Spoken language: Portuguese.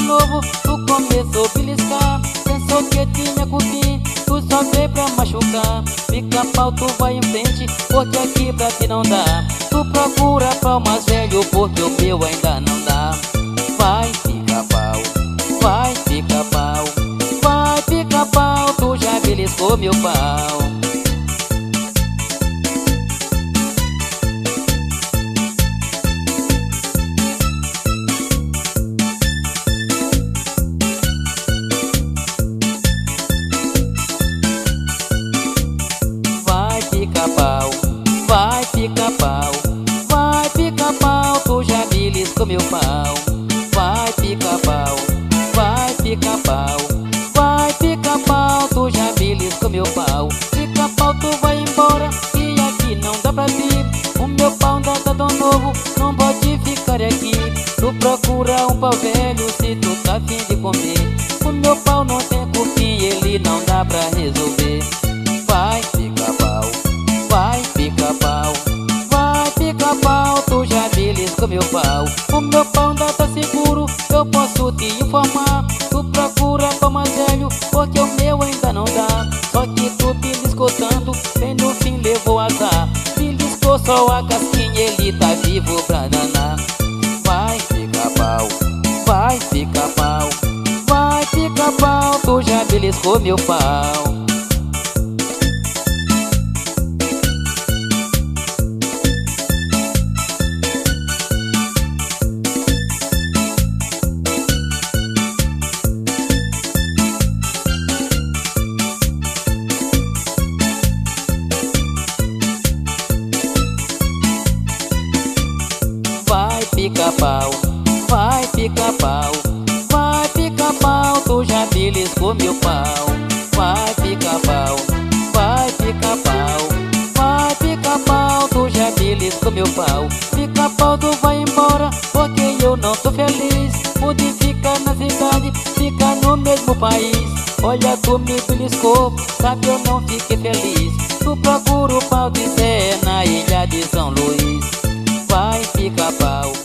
novo, tu começou a beliscar. Pensou que tinha cupim, tu só veio pra machucar. Pica-pau, tu vai em frente, porque aqui pra ti não dá. Tu procura pau mais velho, porque o meu ainda não dá. Vai, pica-pau, vai, pica-pau, vai, pica-pau, tu já beliscou meu pau. Pica-pau, vai, pica-pau, vai, pica-pau, tu já beliscou meu pau. Vai, pica-pau, vai, pica-pau, vai, pica-pau, tu já beliscou meu pau. Pica-pau, tu vai embora, e aqui não dá pra ti. O meu pau ainda tá tão novo, não pode ficar aqui. Tu procura um pau velho, se tu tá afim de comer. O meu pau não tem cupim, ele não dá pra resolver. Vai, pica-pau, vai, pica-pau, vai, pica-pau, tu já beliscou meu pau. O meu pau ainda tá seguro, eu posso te informar. Tu procura pau mais velho, porque o meu ainda não dá. Só que tu beliscou tanto, bem no fim levou azar. Beliscou só a casquinha, ele tá vivo pra danar. Vai, pica-pau, vai, pica-pau, vai, pica-pau, tu já beliscou meu pau. Vai, pica-pau, vai, pica-pau, vai, pica-pau, tu já beliscou meu pau. Vai, pica-pau, vai, pica-pau, vai, pica-pau, tu já beliscou meu pau. Pica-pau, tu vai embora, porque eu não tô feliz. Pude ficar na cidade, ficar no mesmo país. Olha, tu me beliscou, sabe eu não fiquei feliz. Tu procura o pau de Zé na ilha de São Luís. Vai, pica-pau,